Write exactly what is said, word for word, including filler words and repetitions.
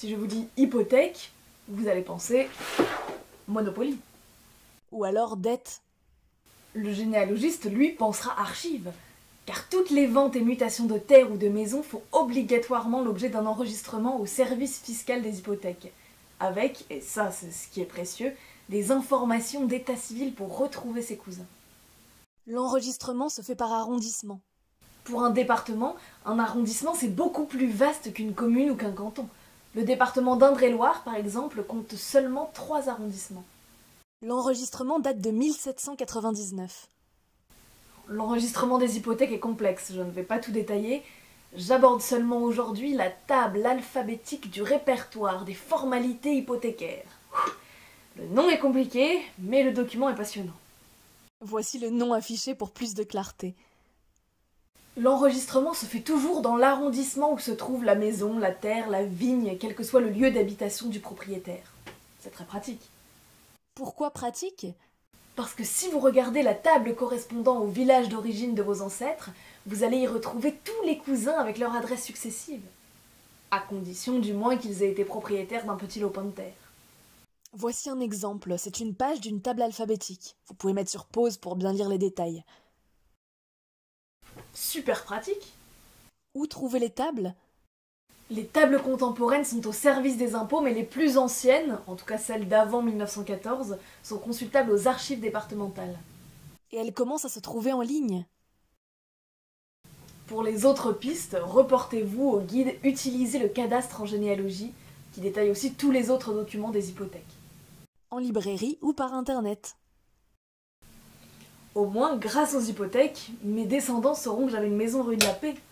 Si je vous dis hypothèque, vous allez penser Monopoly. Ou alors dette. Le généalogiste, lui, pensera archive, car toutes les ventes et mutations de terres ou de maisons font obligatoirement l'objet d'un enregistrement au service fiscal des hypothèques, avec, et ça c'est ce qui est précieux, des informations d'état civil pour retrouver ses cousins. L'enregistrement se fait par arrondissement. Pour un département, un arrondissement c'est beaucoup plus vaste qu'une commune ou qu'un canton. Le département d'Indre-et-Loire, par exemple, compte seulement trois arrondissements. L'enregistrement date de mille sept cent quatre-vingt-dix-neuf. L'enregistrement des hypothèques est complexe, je ne vais pas tout détailler. J'aborde seulement aujourd'hui la table alphabétique du répertoire des formalités hypothécaires. Le nom est compliqué, mais le document est passionnant. Voici le nom affiché pour plus de clarté. L'enregistrement se fait toujours dans l'arrondissement où se trouve la maison, la terre, la vigne, quel que soit le lieu d'habitation du propriétaire. C'est très pratique. Pourquoi pratique ? Parce que si vous regardez la table correspondant au village d'origine de vos ancêtres, vous allez y retrouver tous les cousins avec leur adresse successive. À condition du moins qu'ils aient été propriétaires d'un petit lopin de terre. Voici un exemple, c'est une page d'une table alphabétique. Vous pouvez mettre sur pause pour bien lire les détails. Super pratique. Où trouver les tables ? Les tables contemporaines sont au service des impôts, mais les plus anciennes, en tout cas celles d'avant mille neuf cent quatorze, sont consultables aux archives départementales. Et elles commencent à se trouver en ligne. Pour les autres pistes, reportez-vous au guide « Utilisez le cadastre en généalogie » qui détaille aussi tous les autres documents des hypothèques. En librairie ou par internet. Au moins, grâce aux hypothèques, mes descendants sauront que j'avais une maison rue de la Paix.